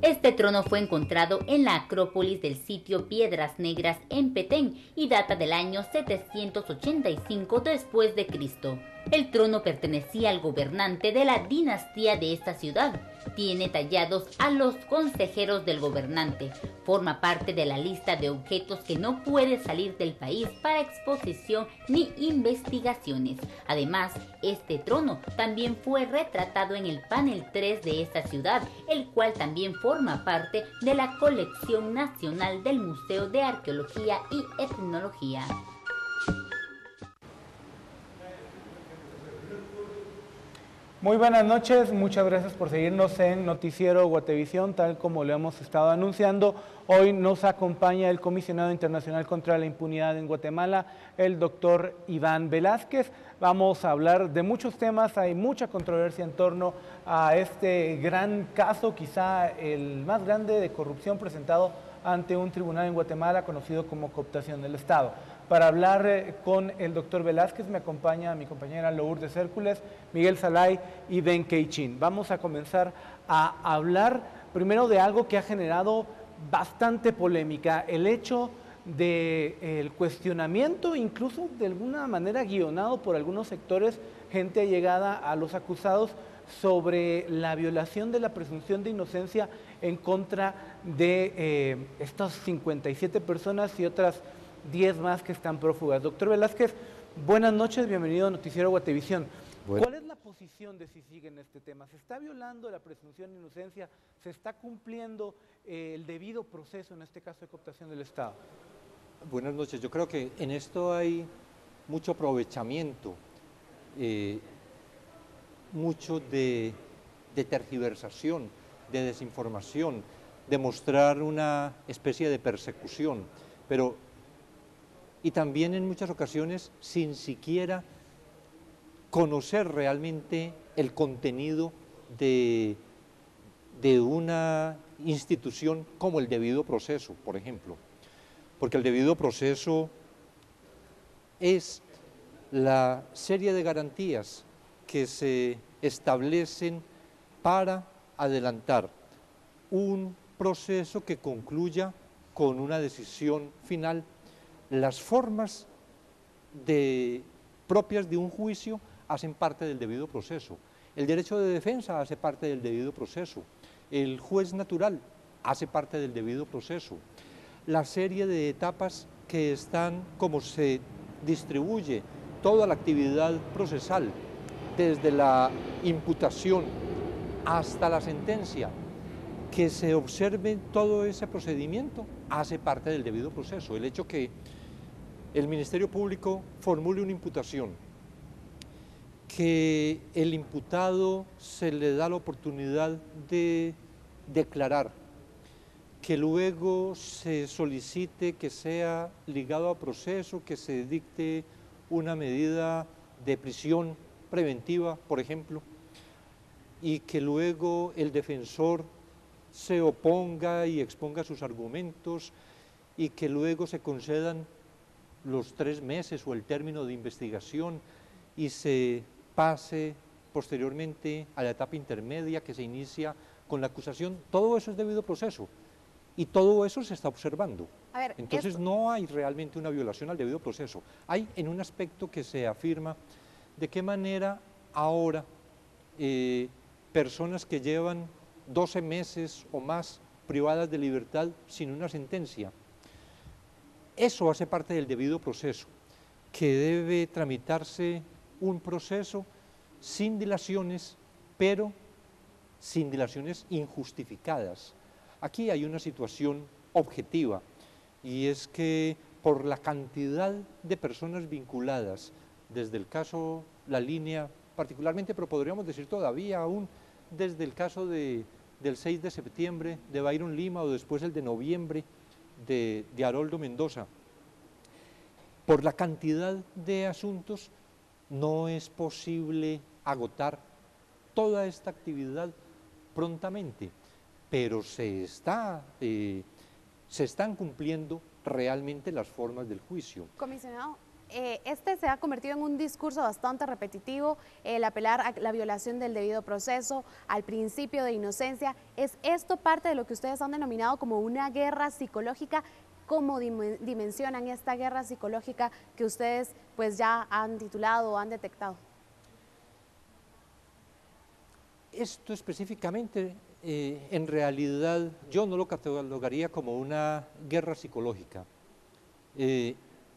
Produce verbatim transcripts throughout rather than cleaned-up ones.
Este trono fue encontrado en la acrópolis del sitio Piedras Negras en Petén y data del año setecientos ochenta y cinco después de Cristo. El trono pertenecía al gobernante de la dinastía de esta ciudad. Tiene tallados a los consejeros del gobernante. Forma parte de la lista de objetos que no puede salir del país para exposición ni investigaciones. Además, este trono también fue retratado en el panel tres de esta ciudad, el cual también forma parte de la colección nacional del Museo de Arqueología y Etnología. Muy buenas noches, muchas gracias por seguirnos en Noticiero Guatevisión, tal como lo hemos estado anunciando. Hoy nos acompaña el Comisionado Internacional contra la Impunidad en Guatemala, el doctor Iván Velázquez. Vamos a hablar de muchos temas, hay mucha controversia en torno a este gran caso, quizá el más grande de corrupción presentado ante un tribunal en Guatemala, conocido como cooptación del Estado. Para hablar eh, con el doctor Velázquez me acompaña mi compañera Lourdes Hércules, Miguel Salay y Ben Keichin. Vamos a comenzar a hablar primero de algo que ha generado bastante polémica, el hecho del cuestionamiento, incluso de alguna manera guionado por algunos sectores, gente allegada a los acusados, sobre la violación de la presunción de inocencia en contra de eh, estas cincuenta y siete personas y otras diez más que están prófugas. Doctor Velázquez, buenas noches, bienvenido a Noticiero Guatevisión. Bueno. ¿Cuál es la posición de CICIG en este tema? ¿Se está violando la presunción de inocencia? ¿Se está cumpliendo eh, el debido proceso, en este caso de cooptación del Estado? Buenas noches. Yo creo que en esto hay mucho aprovechamiento, eh, mucho de, de tergiversación, de desinformación, de mostrar una especie de persecución, pero y también en muchas ocasiones sin siquiera conocer realmente el contenido de, de una institución como el debido proceso, por ejemplo. Porque el debido proceso es la serie de garantías que se establecen para adelantar un proceso que concluya con una decisión final. Las formas de, propias de un juicio hacen parte del debido proceso. El derecho de defensa hace parte del debido proceso. El juez natural hace parte del debido proceso. La serie de etapas que están, como se distribuye toda la actividad procesal, desde la imputación hasta la sentencia, que se observe todo ese procedimiento, hace parte del debido proceso. El hecho que el Ministerio Público formule una imputación, que el imputado se le da la oportunidad de declarar, que luego se solicite que sea ligado a proceso, que se dicte una medida de prisión preventiva, por ejemplo, y que luego el defensor se oponga y exponga sus argumentos y que luego se concedan los tres meses o el término de investigación y se pase posteriormente a la etapa intermedia que se inicia con la acusación. Todo eso es debido proceso y todo eso se está observando. A ver, Entonces esto... no hay realmente una violación al debido proceso. Hay en un aspecto que se afirma de qué manera ahora eh, personas que llevan doce meses o más privadas de libertad sin una sentencia, eso hace parte del debido proceso, que debe tramitarse un proceso sin dilaciones, pero sin dilaciones injustificadas. Aquí hay una situación objetiva, y es que por la cantidad de personas vinculadas, desde el caso La Línea particularmente, pero podríamos decir todavía aún desde el caso de, del seis de septiembre de Byron Lima o después el de noviembre de, de Haroldo Mendoza, por la cantidad de asuntos no es posible agotar toda esta actividad prontamente, pero se, está, eh, se están cumpliendo realmente las formas del juicio. Comisionado, eh, este se ha convertido en un discurso bastante repetitivo, el apelar a la violación del debido proceso, al principio de inocencia. ¿Es esto parte de lo que ustedes han denominado como una guerra psicológica? ¿Cómo dimensionan esta guerra psicológica que ustedes pues ya han titulado o han detectado? Esto específicamente, eh, en realidad, yo no lo catalogaría como una guerra psicológica. Eh,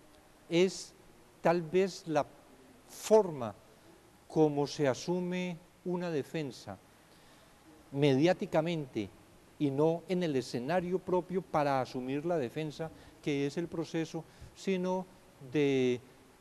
es tal vez la forma como se asume una defensa mediáticamente y no en el escenario propio para asumir la defensa, que es el proceso, sino de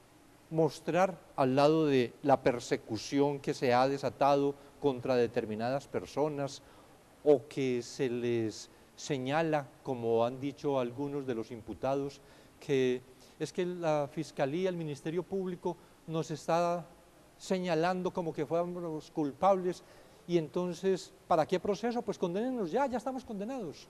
mostrar al lado de la persecución que se ha desatado contra determinadas personas o que se les señala, como han dicho algunos de los imputados, que es que la Fiscalía, el Ministerio Público nos está señalando como que fuéramos los culpables y entonces, ¿para qué proceso? Pues condénenos ya, ya estamos condenados.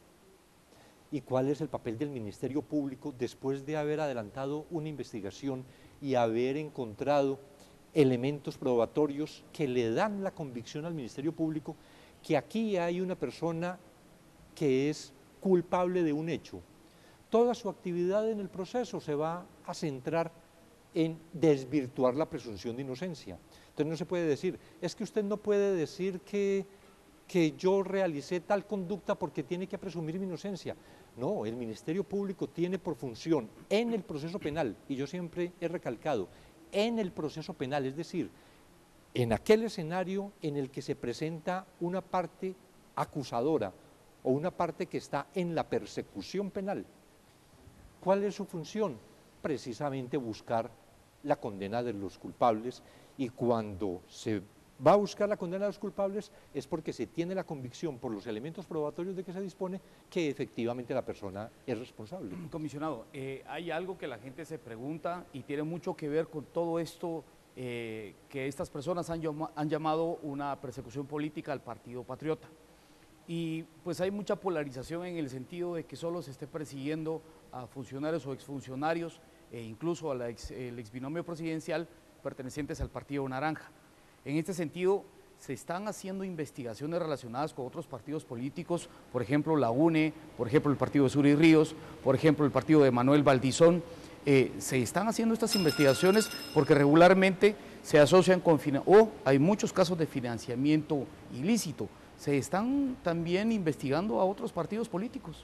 ¿Y cuál es el papel del Ministerio Público después de haber adelantado una investigación y haber encontrado elementos probatorios que le dan la convicción al Ministerio Público que aquí hay una persona que es culpable de un hecho? Toda su actividad en el proceso se va a centrar en desvirtuar la presunción de inocencia. Entonces no se puede decir, es que usted no puede decir que, que yo realicé tal conducta porque tiene que presumir mi inocencia. No, el Ministerio Público tiene por función en el proceso penal, y yo siempre he recalcado, en el proceso penal, es decir, en aquel escenario en el que se presenta una parte acusadora o una parte que está en la persecución penal. ¿Cuál es su función? Precisamente buscar la condena de los culpables, y cuando se va a buscar la condena de los culpables es porque se tiene la convicción por los elementos probatorios de que se dispone que efectivamente la persona es responsable. Comisionado, eh, hay algo que la gente se pregunta y tiene mucho que ver con todo esto eh, que estas personas han, han llamado una persecución política al Partido Patriota. Y pues hay mucha polarización en el sentido de que solo se esté persiguiendo a funcionarios o exfuncionarios e incluso al ex, el exbinomio presidencial pertenecientes al Partido Naranja. En este sentido, se están haciendo investigaciones relacionadas con otros partidos políticos, por ejemplo la U N E, por ejemplo el partido de Suri Ríos, por ejemplo el partido de Manuel Valdizón. Eh, se están haciendo estas investigaciones porque regularmente se asocian con, o hay muchos casos de financiamiento ilícito. Se están también investigando a otros partidos políticos.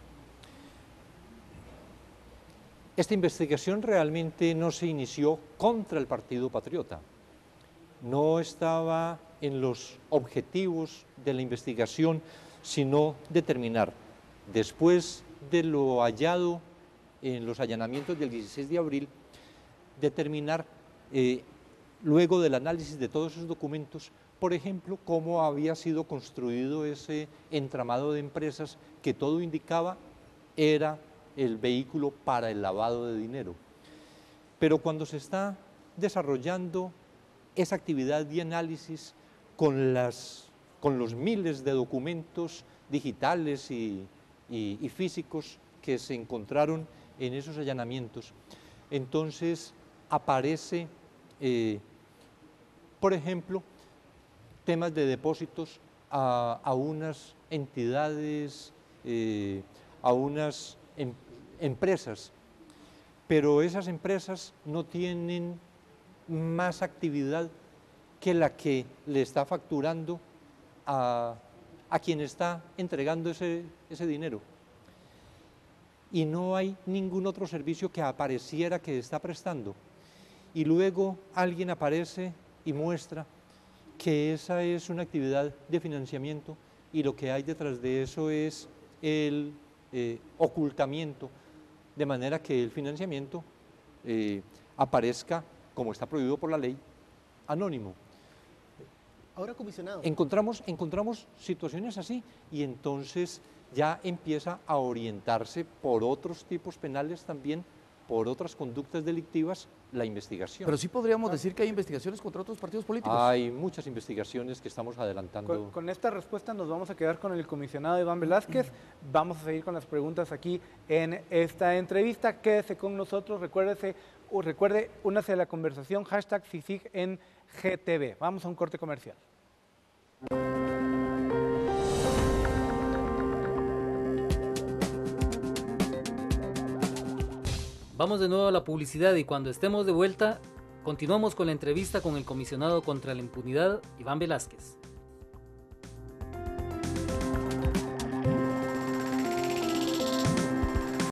Esta investigación realmente no se inició contra el Partido Patriota, no estaba en los objetivos de la investigación, sino determinar, después de lo hallado en los allanamientos del dieciséis de abril, determinar, eh, luego del análisis de todos esos documentos, por ejemplo, cómo había sido construido ese entramado de empresas que todo indicaba era el vehículo para el lavado de dinero. Pero cuando se está desarrollando esa actividad de análisis con, las, con los miles de documentos digitales y, y, y físicos que se encontraron en esos allanamientos, entonces aparece, eh, por ejemplo, temas de depósitos a, a unas entidades, eh, a unas em, empresas, pero esas empresas no tienen más actividad que la que le está facturando a, a quien está entregando ese, ese dinero. Y no hay ningún otro servicio que apareciera que está prestando. Y luego alguien aparece y muestra que esa es una actividad de financiamiento y lo que hay detrás de eso es el eh, ocultamiento, de manera que el financiamiento eh, aparezca, como está prohibido por la ley, anónimo. Ahora, comisionado. Encontramos, encontramos situaciones así y entonces ya empieza a orientarse por otros tipos penales también por otras conductas delictivas la investigación. Pero sí podríamos decir que hay investigaciones contra otros partidos políticos. Hay muchas investigaciones que estamos adelantando. Con, con esta respuesta nos vamos a quedar con el comisionado Iván Velázquez. Vamos a seguir con las preguntas aquí en esta entrevista. Quédese con nosotros, recuérdese, uh, recuerde, únase a la conversación, hashtag CICIG en G T V. Vamos a un corte comercial. Vamos de nuevo a la publicidad y cuando estemos de vuelta, continuamos con la entrevista con el comisionado contra la impunidad, Iván Velázquez.